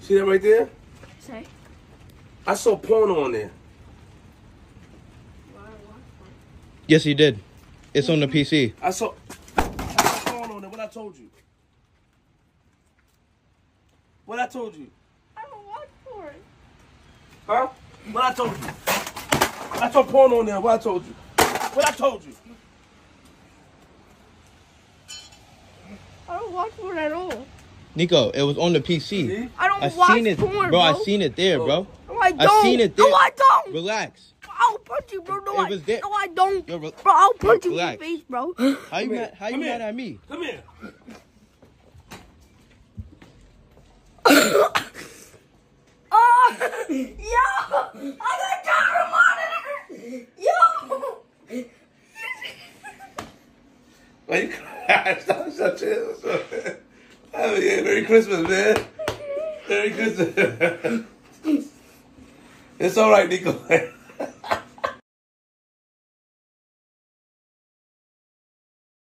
See that right there? Say. I saw porn on there. Yes, he did. It's on the PC. I saw porn on there. What I told you? What I told you? I don't watch porn. Huh? What I told you? I saw porn on there. What I told you? What I told you? I don't watch porn at all. Nico, it was on the PC. See? I don't I watch seen it, porn, bro. I seen it there, bro. No, I don't. I seen it there. No, I don't. Relax. I'll punch you, bro. No, It was there. No, I don't. Yo, Bro, I'll punch you in relax. the face, bro. How you mad? How you Come here. mad at me? Come here. Yo! I got camera monitor! Yo! Why you crying? Stop chill. Oh, yeah, Merry Christmas, man. Merry Christmas. It's all right, Nico.